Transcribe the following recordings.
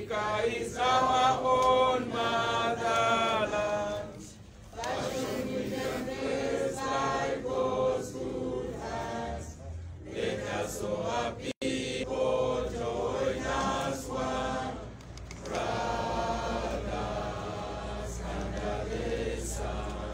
Africa is our own motherland. Fashion with embrace like God's good hands. Let us all people join us one. Brothers under the sun.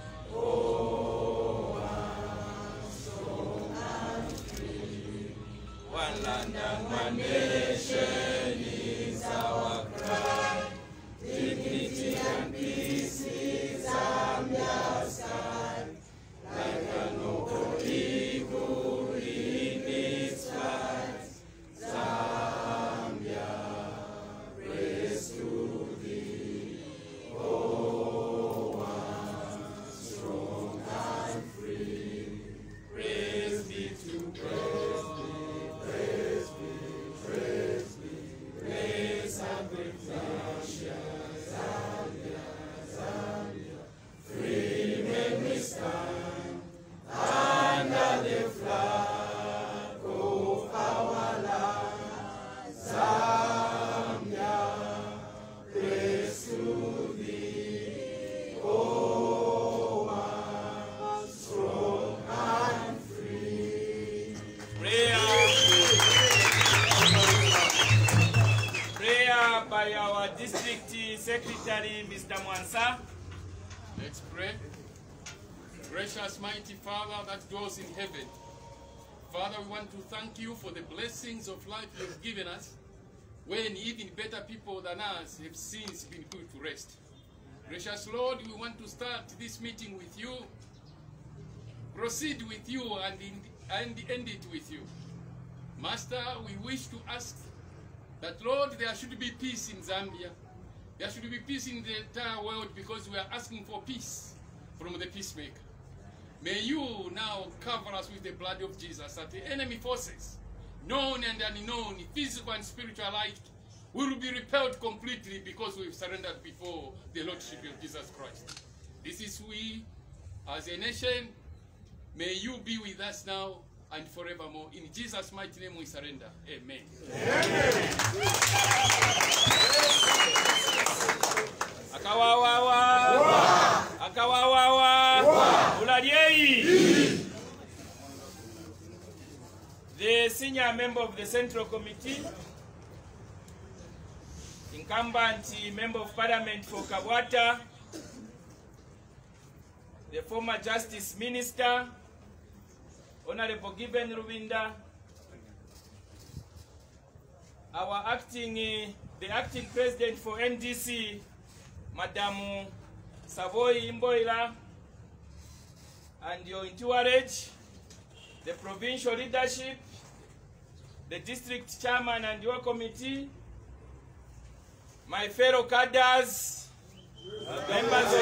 Oh, one strong and free. One land and one nation is our cry. Dignity and peace is Zambia's sky. Like an open eagle in its flight, Zambia, praise to thee. Oh, one strong and free. Praise be to praise thee, praise be, praise be. Praise and great nation, Zambia, Zambia. Free men we stand under the flag of our land. Zambia, praise to thee. Oh, one strong and free. Prayer by our district secretary, Mr. Mwansa. Let's pray. Gracious mighty Father that dwells in heaven, Father, we want to thank you for the blessings of life you've given us, when even better people than us have since been put to rest. Gracious Lord, we want to start this meeting with you, proceed with you, and end it with you. Master, we wish to ask that, Lord, there should be peace in Zambia. There should be peace in the entire world, because we are asking for peace from the peacemaker. May you now cover us with the blood of Jesus, that the enemy forces, known and unknown, physical and spiritual alike, will be repelled completely, because we've surrendered before the Lordship of Jesus Christ. This is we, as a nation. May you be with us now and forevermore. In Jesus' mighty name we surrender. Amen. Amen. Akawawawa, akawawawa, ulaliei. The senior member of the Central Committee, incumbent member of Parliament for Kabwata, the former Justice Minister, Honorable Given Rubinda, our the acting president for NDC, Madam Savoy Imboila, and your entourage, the provincial leadership, the district chairman and your committee, my fellow cadres, members of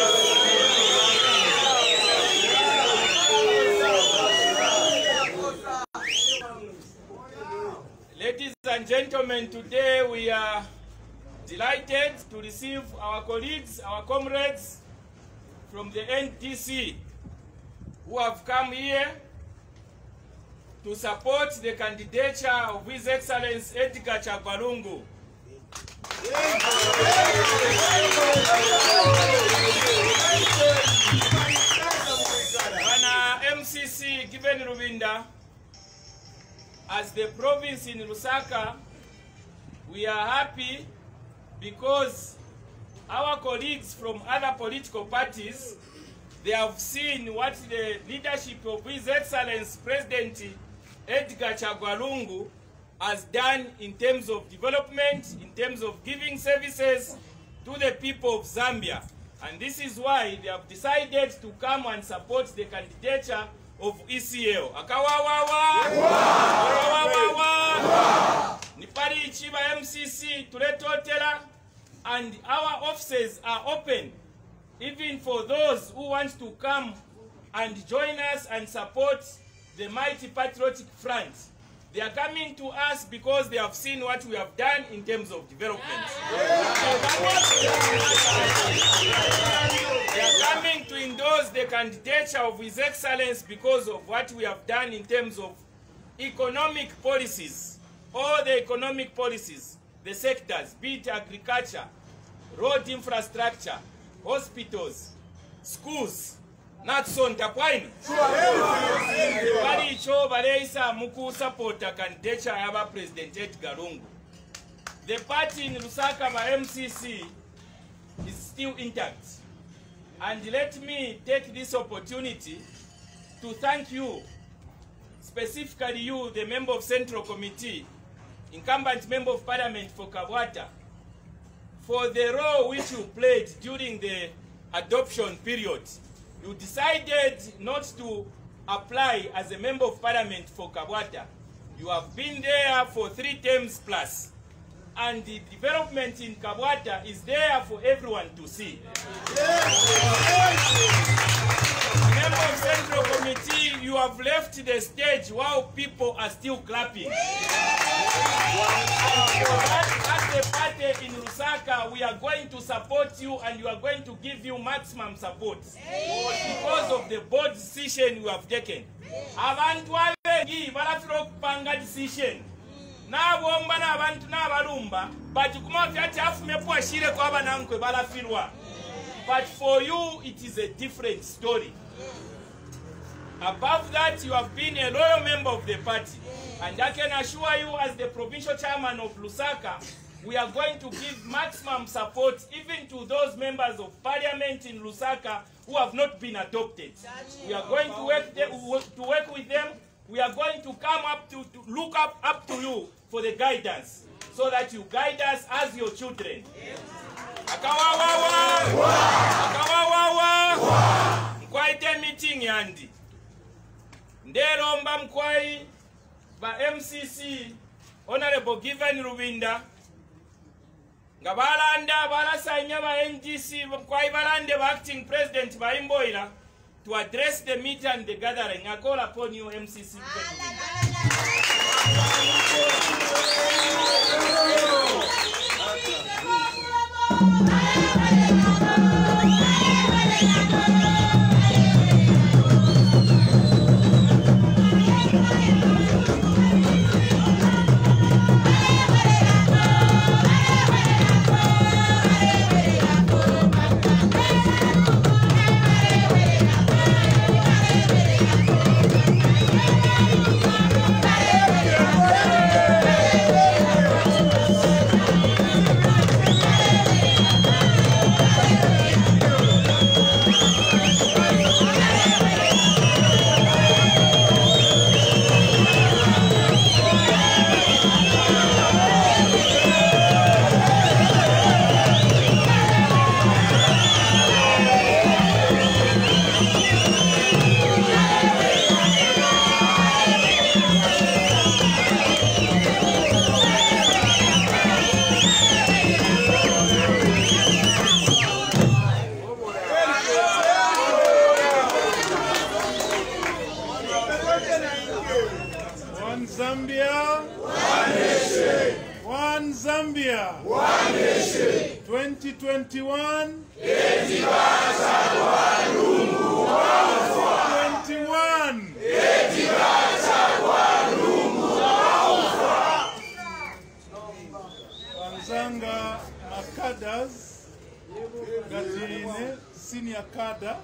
Ladies and gentlemen, today we are delighted to receive our colleagues, our comrades from the NDC who have come here to support the candidature of His Excellency Edgar Chagwa Lungu. MCC Given Rubinda, as the province in Lusaka, we are happy because our colleagues from other political parties, they have seen what the leadership of His Excellency President Edgar Chagwa Lungu has done in terms of development, in terms of giving services to the people of Zambia. And this is why they have decided to come and support the candidature of ECL. Akawawawa! Akawawawa! Nipari Ichiba MCC Tuletotela, and our offices are open even for those who want to come and join us and support the mighty patriotic front. They are coming to us because they have seen what we have done in terms of development. They are coming to endorse the candidature of His Excellency because of what we have done in terms of economic policies. All the economic policies, the sectors, be it agriculture, road infrastructure, hospitals, schools, not so ntapwaini. Bali icho baleisa muku supporta kandidature yaba President Edgar Lungu. The party in Lusaka by MCC is still intact. And let me take this opportunity to thank you, specifically you, the member of Central Committee, incumbent member of Parliament for Kabwata, for the role which you played during the adoption period. You decided not to apply as a member of Parliament for Kabwata. You have been there for 3 terms plus. And the development in Kabwata is there for everyone to see. Member of Central Committee, you have left the stage while people are still clapping. As the party in Lusaka, we are going to support you and we are going to give you maximum support because of the bold decision you have taken. Abantu abengi balafira okupanga decision. N'abomba n'abantu n'abalumba batukuma vyati afume kwashire kwa abanankwe balafirwa. But for you, it is a different story. Above that, you have been a loyal member of the party. And I can assure you, as the provincial chairman of Lusaka, we are going to give maximum support even to those members of parliament in Lusaka who have not been adopted. We are going to work with them. We are going to come up to look up to you for the guidance, so that you guide us as your children. Mkwaite meeting yandi. Nderomba mkwai ba MCC Honorable Given Rubinda. Nga balanda balasanya ba NGC mkwai balande ba acting president ba Imboira to address the meeting and the gathering. I call upon you, MCC. One Zambia, one nation. 2021, 21, Wanzanga Makadas, Gatine, Senior Kada,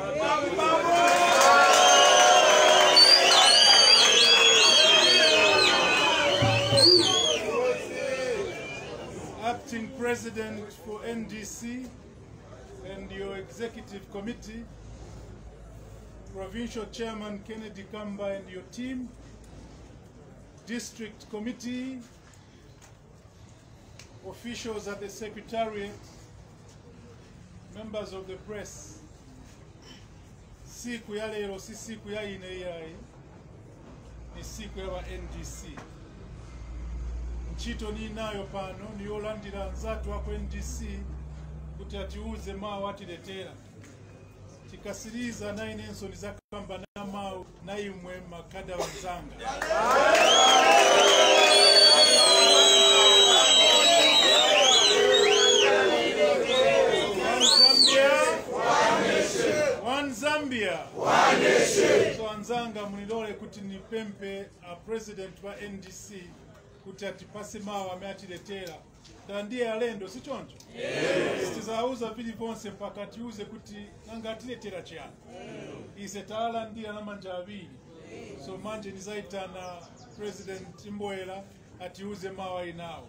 Acting President for NDC and your Executive Committee, Provincial Chairman Kennedy Kamba and your team, District Committee, officials at the Secretariat, members of the press. Siku ya leo si siku ya ineyai, ni siku ya NDC. Nchito ni nayo pano ni yolandira nzatu wako NDC kuti atiuze maa watiletera. Chikasiriza na inensoni za kamba na maa na imwe Makada Wanzanga. One Zambia, one nation. So Wanzanga munilole kuti ni pempe a president wa NDC kuti atipase mawu amatiletera tandiye alendo si choncho tizauza vilivyonse mpaka tiuze kuti nanga atiletera chiyani ise taalandira na manja aviri so manje nizaitana President Mboera atiuze mawu ayinawo.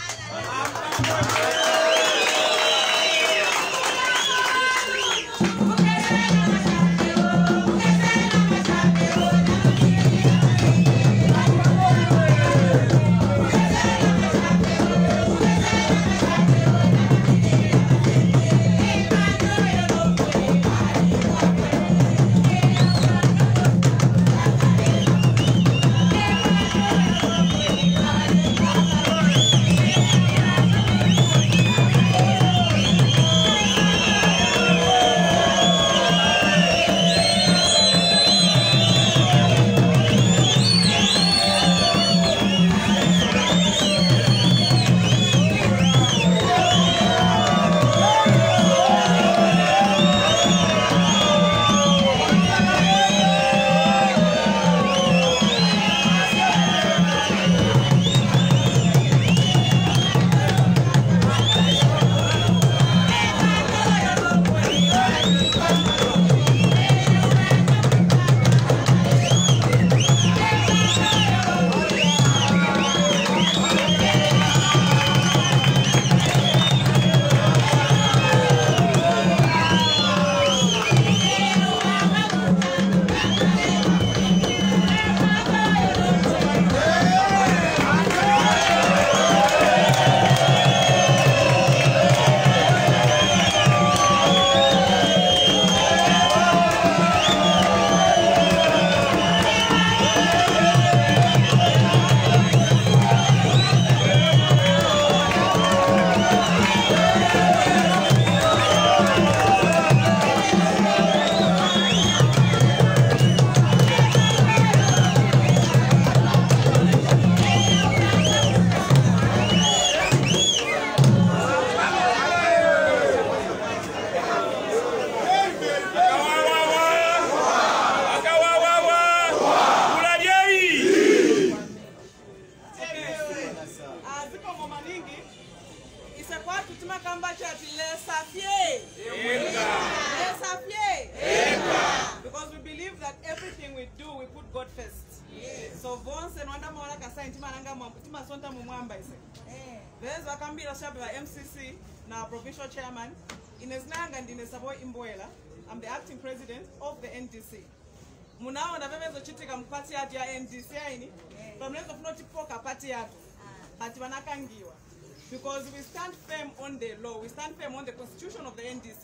Because we believe that everything we do, we put God first. So once and one more like a sign, Tima Sonta Mumwamba is there's a Kambira Shabba MCC, now provincial chairman, Ines Nang and Ines Savoy Mboera. I'm the acting president of the NDC. Munao na veve zo chitika mpati ya NDC ini, from length of not poka party yatu, hati wanakangiwa. Because we stand firm on the law, we stand firm on the constitution of the NDC.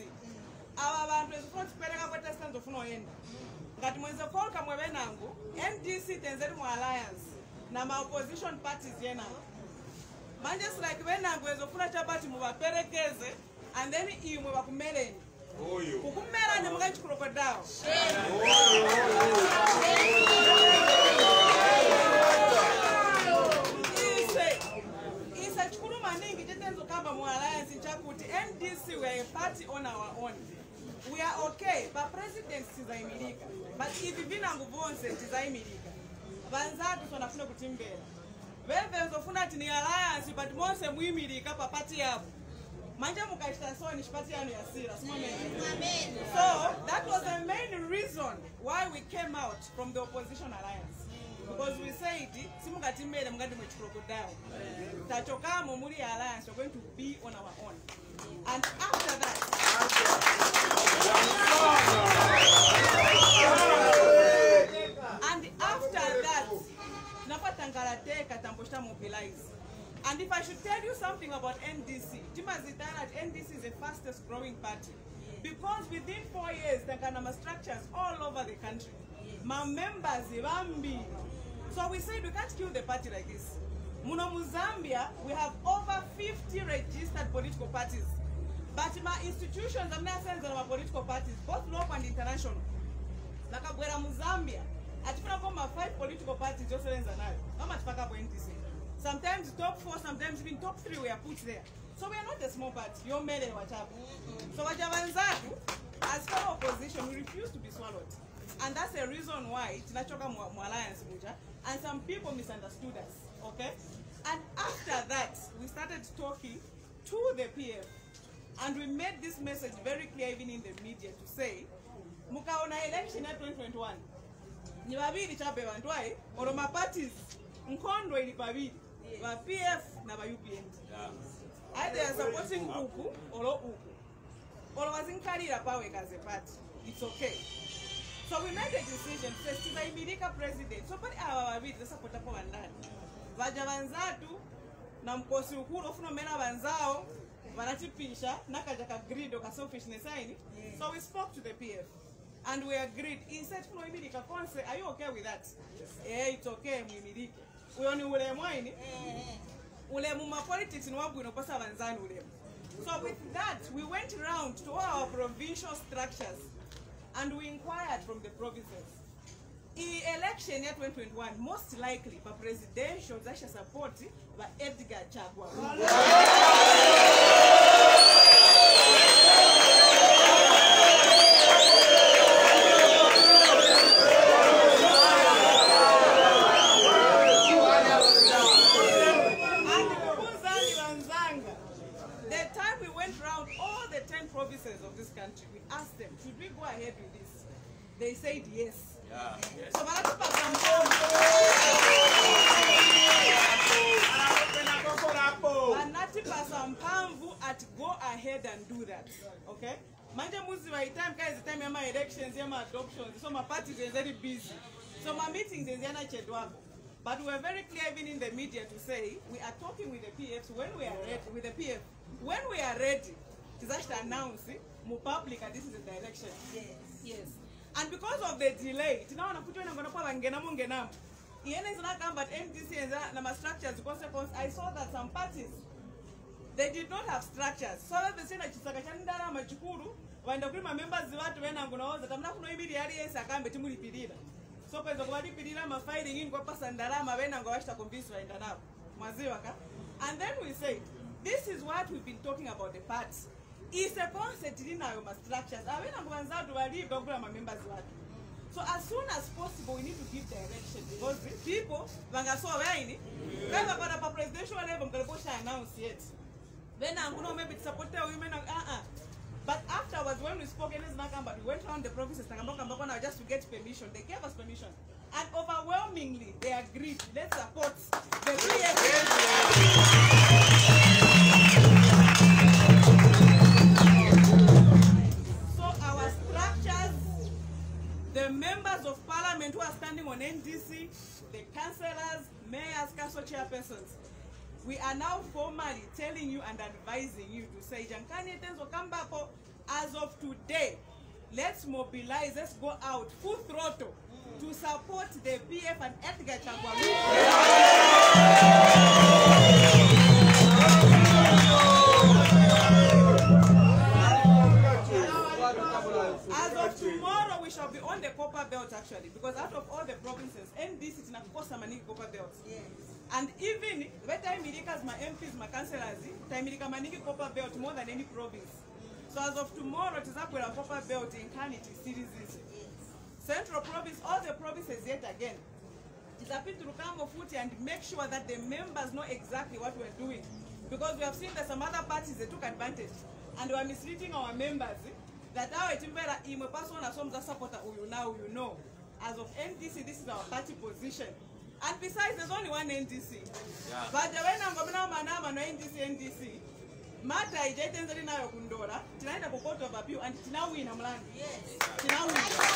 Our bantu front pereka kwa stand of no end. Ngati mwenze folka mwebenangu, NDC tenzeri mu alliance na ma opposition parties yena. Manjes like wenangu ezofuna chabati mubaperekeze and then imwe bakumeleni. Kukumela ni mga chikurokodao. Isa chukuru maningi jetenzo kamba mu alliance chakuti NDC we are a party on our own. We are okay, but president sizaimilika. But if vina nguvonse sizaimilika. Banzatu sonafuna kutimbela. Wewe zofuna ati ni alliance but monse muimilika pa party yabo. Manja mukashita so ni shipati yanu ya sira. So that was the main reason why we came out from the opposition alliance. Because we said, simukati mbele mugati mwechikrocodile. Tachoka muri alliance, we're going to be on our own. And after that, Napatangala Katamboshta mobilize. And if I should tell you something about NDC, NDC is the fastest growing party. Because within 4 years, there can be structures all over the country. My members, so we said we can't kill the party like this. Muno Zambia, we have over 50 registered political parties. But my institutions, I'm not saying that our political parties, both local and international. Like Zambia, I think 5 political parties just how much fuck up NDC? Sometimes top 4, sometimes even top 3 we are put there. So we are not a small party. You're made in WhatsApp. So as fellow opposition, we refuse to be swallowed. And that's the reason why Tinachoka Alliance Muja and some people misunderstood us. Okay? that, we started talking to the PF, and we made this message very clear even in the media to say, mukaona election ya 2021, ni babili chape wantwai, oro parties, mkondo ili babili, wa PF na wa UPND. Either are supporting Uku or Uku. Or was in Karira Power as a party. It's okay. So we made a decision, Festival Imirika President. So, but our bid, the support of one land. Vajavanzatu, Namkosi Ukuro, Funomena Vanzao, Vanatipisha, Nakajaka agreed or selfishness. So we spoke to the PF and we agreed. He said, Funo Imirika, are you okay with that? Yeah, it's okay, Imirika. We only will wine. Ulemuma politics in Wabuno Pasa Vanzan Ulem. So with that, we went around to all our provincial structures and we inquired from the provinces. In election year 2021, most likely for presidential Zasha support by Edgar Chagwa. Of this country, we asked them, should we go ahead with this? They said yes. Yeah. Yes. So at go ahead and do that. Okay? Manja muzi wa time guys, the time yama elections, yama adoptions, so my parties are very busy. So my meetings is yana chedwako. But we are very clear even in the media to say we are talking with the PFs when we are ready with the PF. When we are ready, to actually announce more public and this is the direction. Yes. Yes. And because of the delay, now I'm putting on Genam. Is not come but MDC and the structures because I saw that some parties they did not have structures. So they say that Chisakachandara Machukuru, when the members when I'm gonna that I'm not going to be the areas I can't be Pidira. So when the body Pidira are fighting in Copas and Darama when I'm going to convince right now. Maziwaka. And then we say, this is what we've been talking about the parts. It's a concept in our structures. I mean, I'm going to leave the members. So as soon as possible, we need to give direction because people, when I saw any, never got up a presidential level, I'm going to announce yet. Then I'm going to maybe support the women. But afterwards, when we spoke, we went around the provinces just to get permission. They gave us permission. And overwhelmingly, they agreed. Let's support the the members of parliament who are standing on NDC, the councillors, mayors, council chairpersons, we are now formally telling you and advising you to say, Jankani Tenzo Kambako, as of today, let's mobilize, let's go out full throttle to support the PF and Edgar Chagwa. As of tomorrow, we shall be on the copper belt actually, because out of all the provinces, NDC is not cost money copper belt. Yes. And even when time Mirika's my MPs, my councillors, time Mirika maniki copper belt more than any province. So as of tomorrow, it is up with a copper belt in Kaniti series. Central province, all the provinces yet again. It's up to come of foot and make sure that the members know exactly what we're doing. Because we have seen that some other parties they took advantage and were misleading our members. That our Timbera in a person as some supporter you know. As of NDC, this is our party position. And besides, there's only one NDC. Yeah. But when I'm going to NDC, Mata is in the Kundora, tonight a court of appeal, and now we in Amland. Yes. Now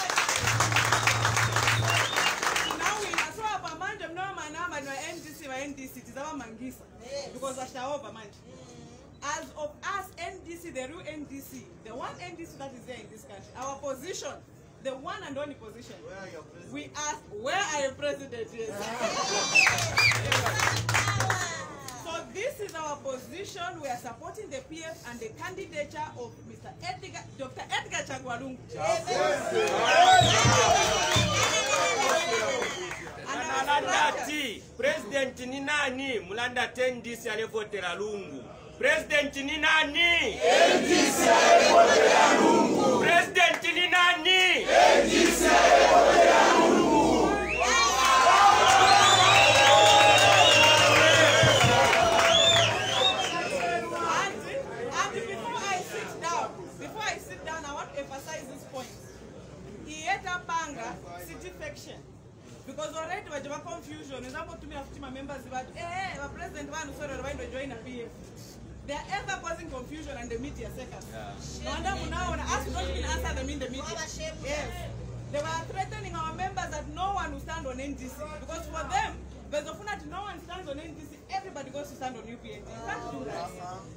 we so up a man of no man, NDC or NDC, it is our Mangisa. Because I shall over man. As of us, NDC, the real NDC, the one NDC that is there in this country, our position, the one and only position. Where are your president? We ask, where are your president? Yes. So this is our position. We are supporting the PF and the candidature of Mr. Edgar, Dr. Edgar Chagwa. And President ni nani? Mulanda 10 DC alevotera Lungu. President ni nani? NDC alevotera Lungu. President ni nani? NDC alevotera Lungu. Cheta Panga, city faction. Because already we have confusion. Example, to me, my members, but the president one sorry, why don't join a PF? They are ever causing confusion and the media sectors. No wonder now, us don't even answer them in the media. Yes, they were threatening our members that no one will stand on NDC because for them, there's a that no one stands on NDC. Everybody goes to stand on UPND. You can't do that.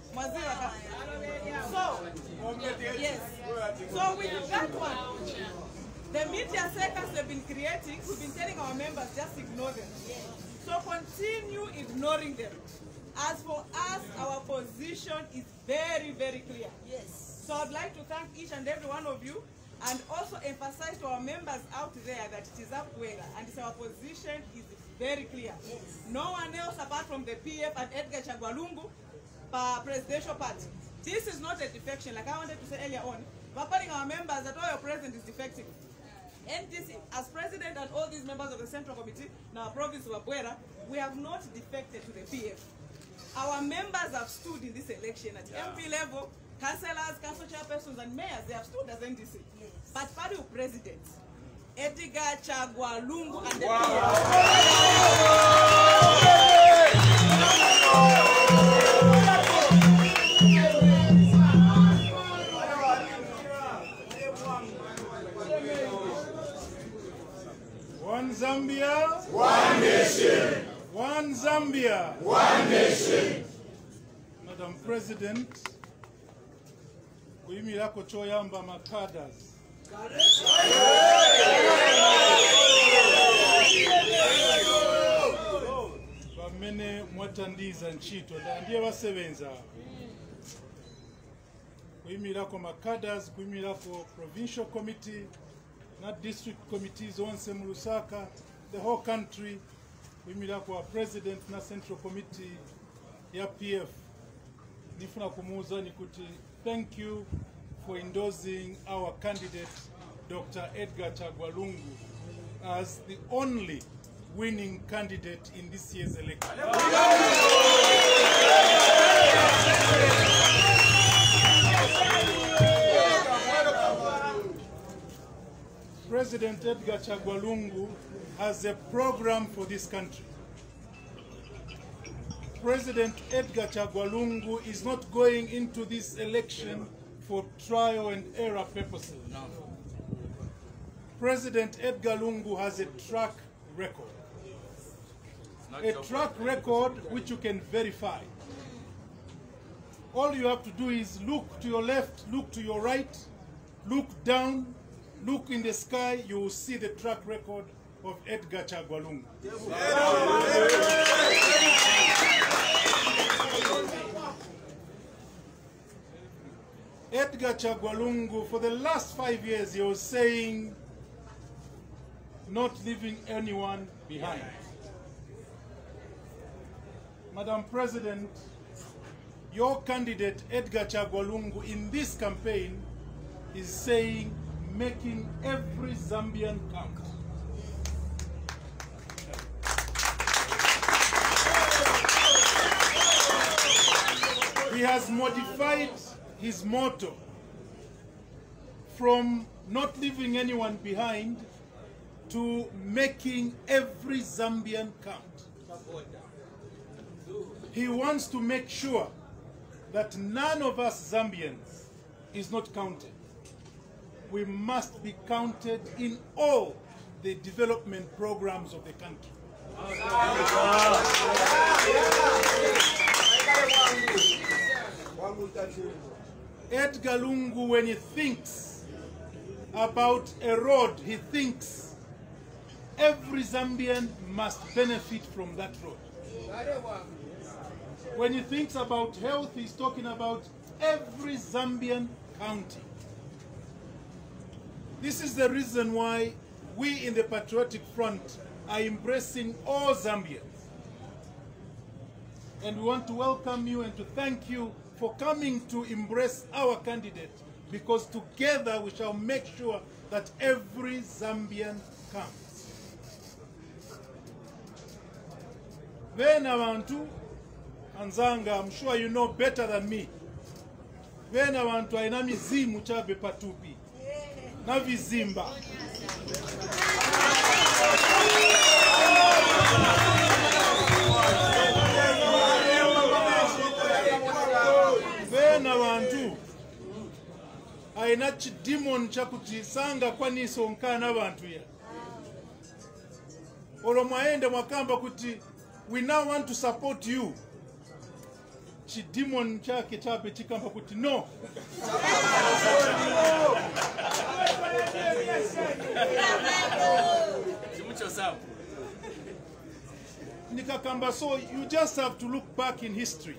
So yes, so with that one. The media circles they've been creating, we've been telling our members just ignore them. So continue ignoring them. As for us, our position is very, very clear. Yes. So I'd like to thank each and every one of you and also emphasize to our members out there that it is Upwega and our position is very clear. Yes. No one else apart from the PF and Edgar Chagwalungu presidential party. This is not a defection, like I wanted to say earlier on. We're telling our members that all your president is defecting. NDC, as president and all these members of the Central Committee, now province of Abuera, we have not defected to the PF. Our members have stood in this election at MP level, councillors, council chairpersons and mayors, they have stood as NDC. Yes. But party of presidents, Edgar Chagwalungu and the One Zambia, one nation. One Zambia, one nation. Madam President, kuyimirako choyamba makadas. Bamene mwatandiza nchito ndiye basebenza. Kuyimirako makadas, kuyimirako provincial committee, not district committees onse mu Lusaka, the whole country. Kuyimirako president na central committee ya PF. Nifuna kumuuza nikuti thank you for endorsing our candidate Dr. Edgar Chagwalungu as the only winning candidate in this year's election. President Edgar Chagwalungu has a program for this country. President Edgar Chagwalungu is not going into this election for trial and error purposes. No. President Edgar Lungu has a track record. A track record which you can verify. All you have to do is look to your left, look to your right, look down, look in the sky, you will see the track record of Edgar Chagwalungu. Edgar Chagwalungu, for the last 5 years, he was saying, not leaving anyone behind. Madam President, your candidate, Edgar Chagwalungu, in this campaign is saying, making every Zambian count. He has modified his motto from not leaving anyone behind to making every Zambian count. He wants to make sure that none of us Zambians is not counted. We must be counted in all the development programs of the country. Edgar Lungu, when he thinks about a road, he thinks every Zambian must benefit from that road. When he thinks about health, he's talking about every Zambian county. This is the reason why we in the Patriotic Front are embracing all Zambians. And we want to welcome you and to thank you for coming to embrace our candidate, because together we shall make sure that every Zambian counts. Then Awantu, Anzanga, I'm sure you know better than me. Then Awantu ainami zimu chabe patupi. Na vizimba. aina chidemon chakuti sanga kwaniso nkana abantu ya olo mwaende mwakamba kuti we now want to support you chidemon chake chape chikamba kuti no nikakamba. So you just have to look back in history.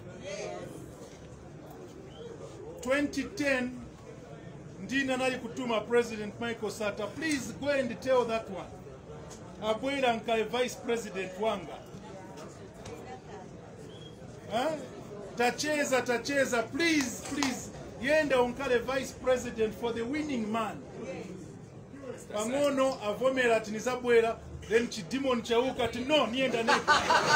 2010 ndina nali kutuma President Michael Sata, please go and tell that one abwera nkale vice president wanga tacheza please yenda unkale vice president for the winning man. Pang'ono avomera ati nizabwera, then chidemon chauka ati no nienda neka.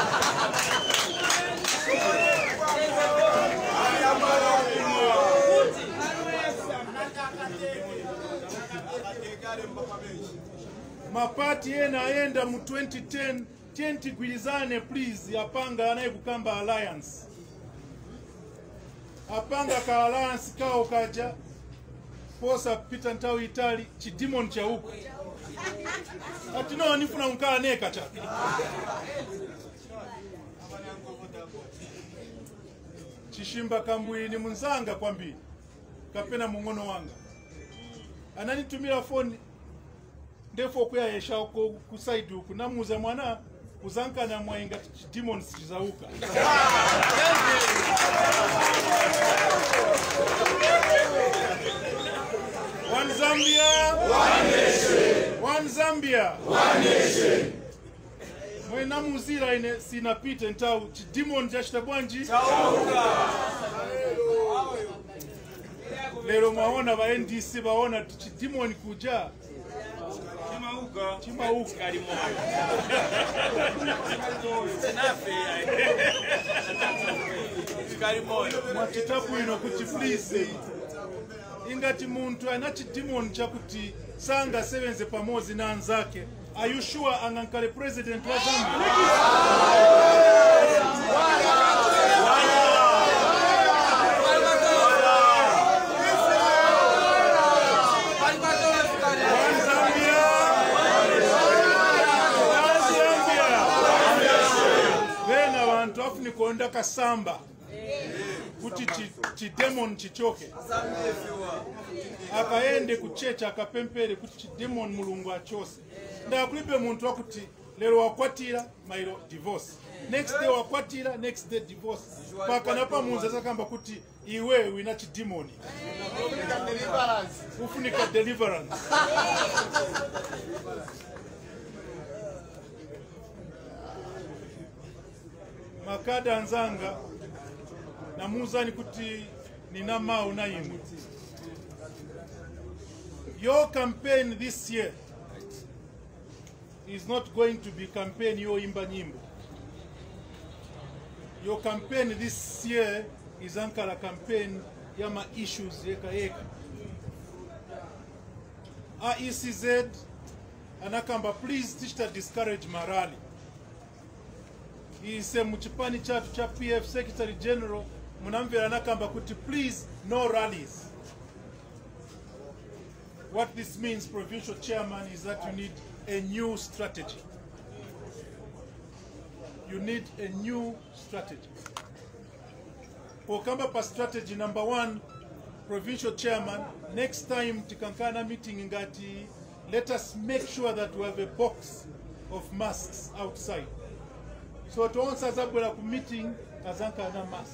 Mapati yena mu 2010 tigwilizane please yapanga anaye kukamba alliance. Apanga ka alliance kao kaja posa pita ntau Itali chidemon cha huko. Ati no nifuna unkaa neka cha. Chishimba kambwini munzanga kwambi kapena mungono wanga ananitumira phone ndefo kuya yesha ku side huku namuza mwana kuzanka na mwainga demons chizauka. One Zambia, one nation. One Zambia, one nation. Mwena muzira ine sinapite ntau chidemon jashita bwanji chauka. Lero maona ba NDC baona chidemon kuja chimauka kalimo kalimo mwachitapu ino kuti please ingati muntu ana chidemon chakuti sanga sevenze pamozi na anzake. Are you sure angankale president wa Zambia? Vena wantu afuni kuonda kasamba kuti chidemon chichoke. Akaende kuchecha akapempere kuti chidemon mulungu achose. Nda kulibe muntu wakuti lero wakwatira mailo divorce. Next day wakwatira, next day divorce. Paka napa munza sakamba kuti iwe wina chidemoni. Ufunika deliverance. Makada nzanga na muzani kuti nina mau na yimu. Your campaign this year is not going to be campaign yo imba nyimbo. Your campaign this year is ankara campaign yama issues yeka. ECZ anakamba please teach to discourage marali. Ise muchipani chatu cha PF Secretary General munamvera anakamba kuti please no rallies. What this means, provincial chairman, is that you need a new strategy. You need a new strategy. For Kambapa strategy, number one, provincial chairman, next time Tikankana meeting ngati, let us make sure that we have a box of masks outside. So to answer that meeting, kazanka na mask.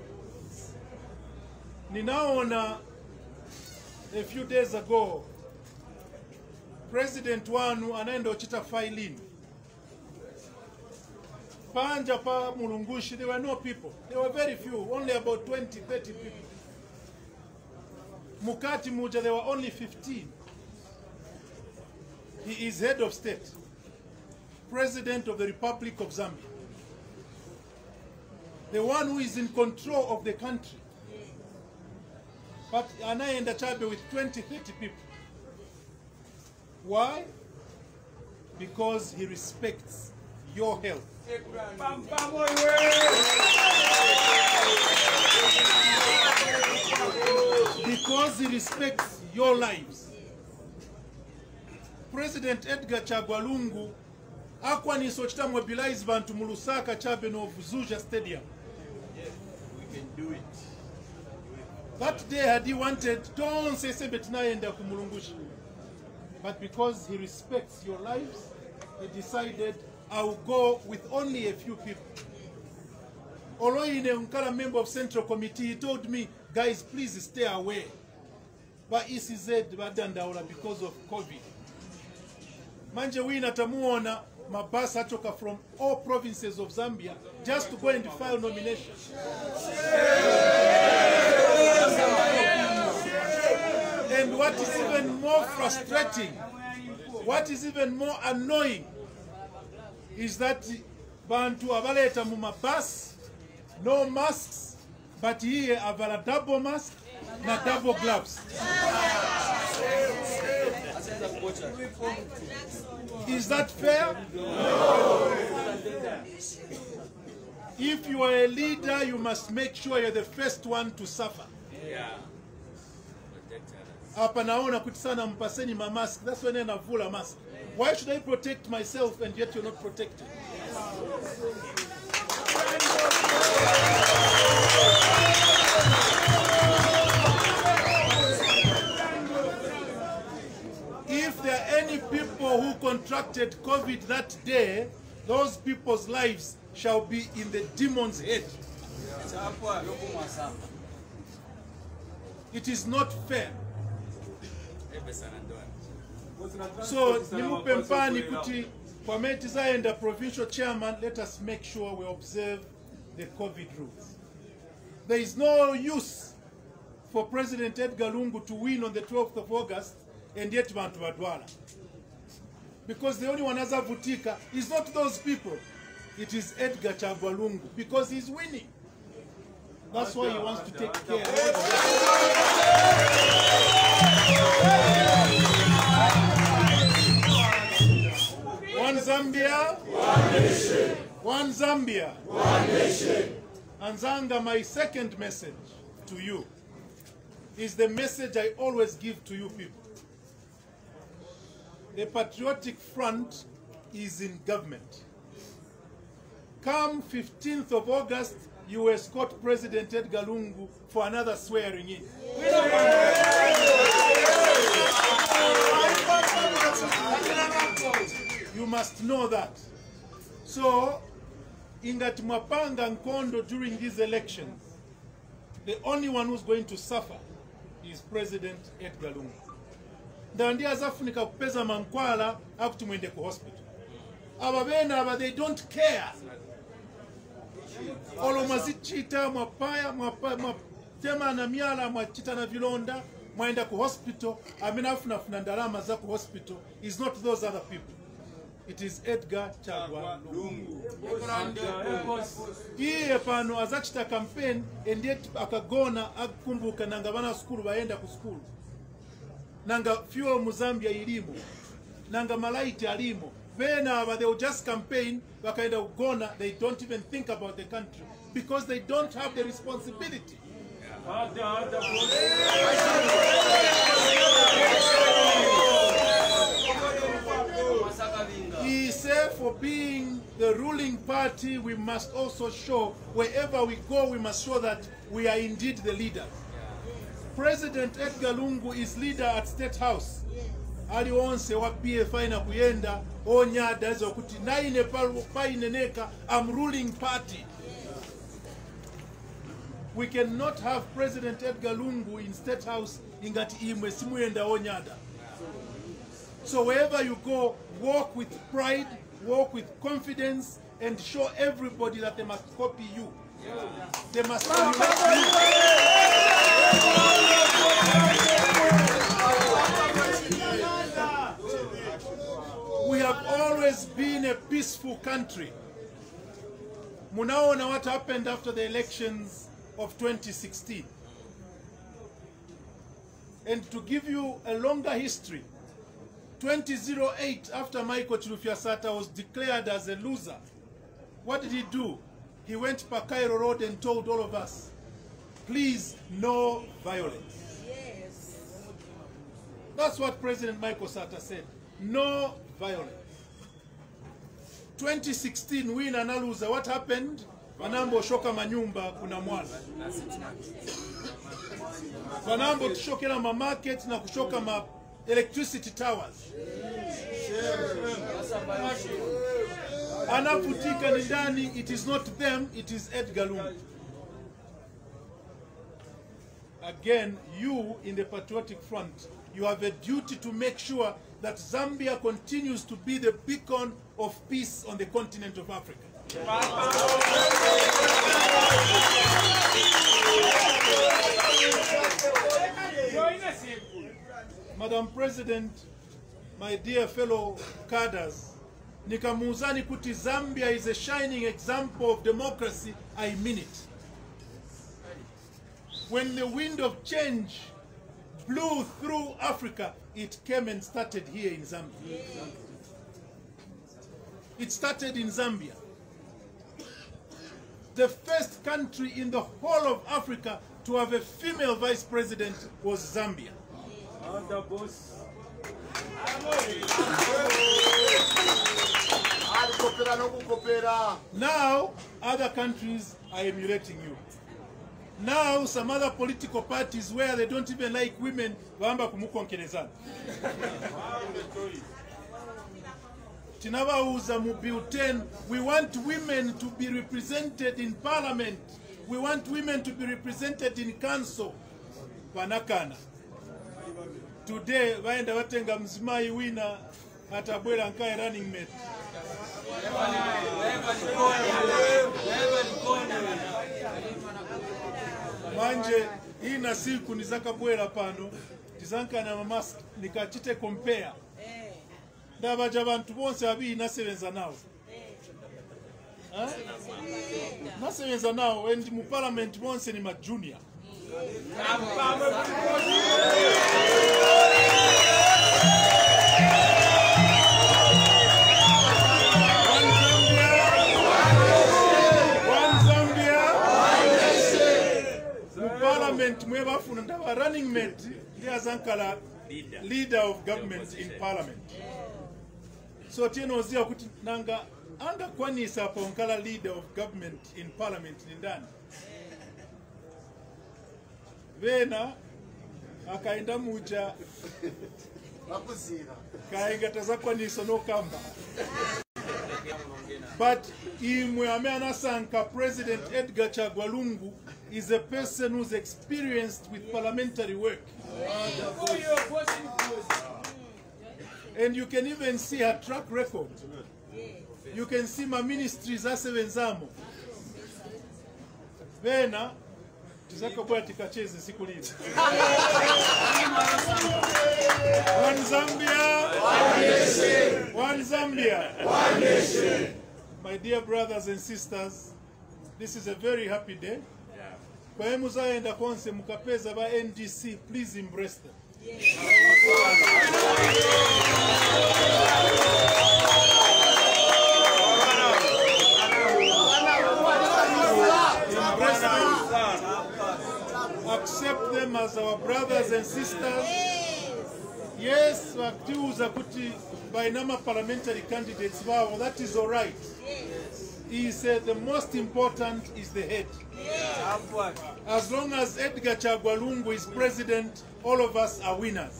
Ninaona a few days ago, President Wanu anaenda chita filing. Panja pa Mulungushi, there were no people. There were very few, only about 20, 30 people. Mukati Muja, there were only 15. He is head of state, President of the Republic of Zambia. The one who is in control of the country. But anaenda chabe with 20, 30 people. Why? Because he respects your health. Because he respects your lives. President Edgar Chagwa Lungu akwaniso chita mobilize bantu mu Lusaka chabe no Zuja Stadium. Yes, we can do it. That day had he wanted, don't say Sebetinaenda kumulungushi. But because he respects your lives, he decided, I'll go with only a few people. Although in a member of Central Committee, he told me, guys, please stay away. But ECZ badandaula because of COVID. Manje wina tamuona mabasa atoka from all provinces of Zambia just to go and file nomination. And what is even more frustrating, what is even more annoying, is that bantu abaleta mu mabas, no masks, but here avala double mask na double gloves. Is that fair? No. If you are a leader, you must make sure you're the first one to suffer. Yeah. Hapa naona kuti sana mpaseni ma mask. That's when I navula mask. Why should I protect myself and yet you're not protected? If there are any people who contracted COVID that day, those people's lives shall be in the demon's head. It is not fair. So, nimupe mpani kuti kwa meti zaenda provincial chairman, let us make sure we observe the COVID rules. There is no use for President Edgar Lungu to win on the 12th of August and yet bantu badwala. Because the only one as vutika is not those people. It is Edgar Chagwa Lungu because he's winning. That's why he wants to take care of it. One Zambia, one nation. One Zambia, one nation. And Zanga, my second message to you is the message I always give to you people. The Patriotic Front is in government. Come 15th of August, you will escort President Edgar Lungu for another swearing in. You must know that. So, ingati mwapanga nkondo during these elections, the only one who's going to suffer is President Edgar Lungu. Ndandi azafunika kupeza mankwala akuti mwende ku hospital. Ababena aba they don't care. Olo mazichita mwapaya mwatema na miala mwachita na vilonda mwenda ku hospital amenafuna ndalama za ku hospital is not those other people. It is Edgar Chagwa Lungu. Iye pano azachita campaign and yet akagona akumbuka nanga bana school baenda ku school. Nanga fuel Muzambia ilimo. Nanga malaiti alimo. But they will just campaign, they don't even think about the country because they don't have the responsibility. He said for being the ruling party, we must also show, wherever we go, we must show that we are indeed the leaders. President Edgar Lungu is leader at State House. Ali onse wa PFI na kuyenda onyada ezo kuti naine paineneka I'm ruling party. We cannot have President Edgar Lungu in State House ingati imwe simuyenda onyada. So wherever you go, walk with pride, walk with confidence, and show everybody that they must copy you. They must emulate We have always been a peaceful country. Munaona what happened after the elections of 2016. And to give you a longer history, 2008, after Michael Chilufya-Sata was declared as a loser, what did he do? He went to Pakairo Road and told all of us, please, no violence. Yes. That's what President Michael Sata said. No violence. 2016, win analuza. What happened? Wanambo shoka manyumba kuna mwana. Wanambo tushokela ma market na kushoka ma electricity towers. Anaputika ni ndani, it is not them, it is Edgar Lungu. Again, you in the Patriotic Front, you have a duty to make sure that Zambia continues to be the beacon of peace on the continent of Africa. Madam President, my dear fellow cadres, nikamuzani kuti Zambia is a shining example of democracy. I mean it. When the wind of change blew through Africa, it came and started here in Zambia. It started in Zambia. The first country in the whole of Africa to have a female vice president was Zambia. Now, other countries are emulating you. Now, some other political parties where they don't even like women, we want women to be represented in parliament. We want women to be represented in council. Wanakana. Today, waenda watenga mzimai wina atabwela nkae running mate. Manje, hii na siku nizaka bwela pano, tizanka na mamas nikachite compare. Ndabaja abantu bonse abi nasebenza nawo. Nasebenza nawo and mu parliament bonse ni ma junior. Running mate, Zankala, leader of government in parliament. So Tieno Zia Nanga under Kwanisa Ponkala, leader of government in parliament in Dan. Vena akaenda muja kaingataza Kwanisa no kamba. But Imweameana Sanka, President Edgar Chagwa Lungu is a person who's experienced with parliamentary work. And you can even see her track record. You can see my ministries as Venzamo. Vena, tizakabuya tikacheze siku lini. One Zambia, one nation. One Zambia, one nation. My dear brothers and sisters, this is a very happy day. Kwa hemu zaenda konse mukapeza ba NDC, please embrace them. Embrace them. Accept them as our brothers and sisters. Yes, wakiuza kuti bainama parliamentary candidates wow, that is all right. He said the most important is the head. As long as Edgar Chagwa Lungu is president, all of us are winners.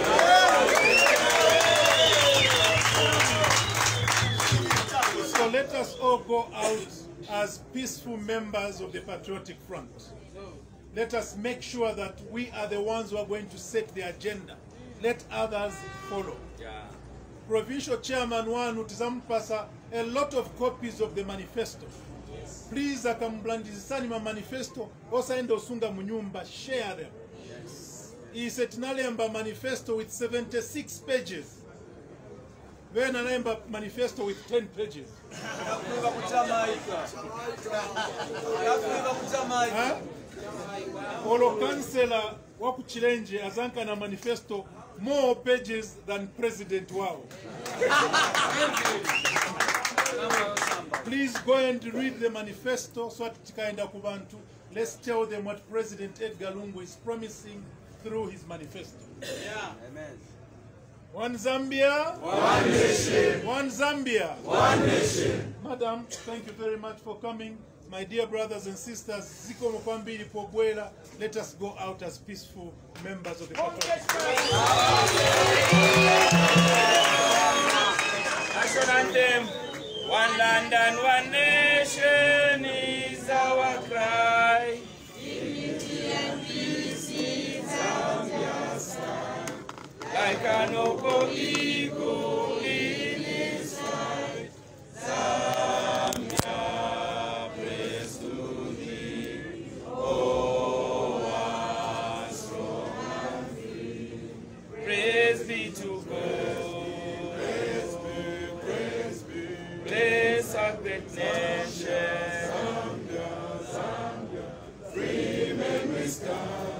So let us all go out as peaceful members of the Patriotic Front. Let us make sure that we are the ones who are going to set the agenda. Let others follow. Provincial Chairman Wanu Tizampasa a lot of copies of the manifesto. Please akamblandizisani ma manifesto osaenda osunga munyumba, share them. He said nalemba manifesto with 76 pages. When nalemba manifesto with 10 pages. Olo councillor wakuchilenje azanka na manifesto more pages than President Wao. Please go and read the manifesto so that kaenda kubantu. Let's tell them what President Edgar Lungu is promising through his manifesto. Yeah. Amen. One Zambia, One nation. one Zambia. One nation. Madam, thank you very much for coming. My dear brothers and sisters, ziko mukwambiri pobwela. Let us go out as peaceful members of the Catholic. National anthem. One land and one nation is our cry. Unity and peace in Zambia stand. Like an open eagle in its flight. Zambia, praise to thee. Oh, our strong and free. Praise be to God. Bless our great nation. Zambia, Zambia, free men we stand.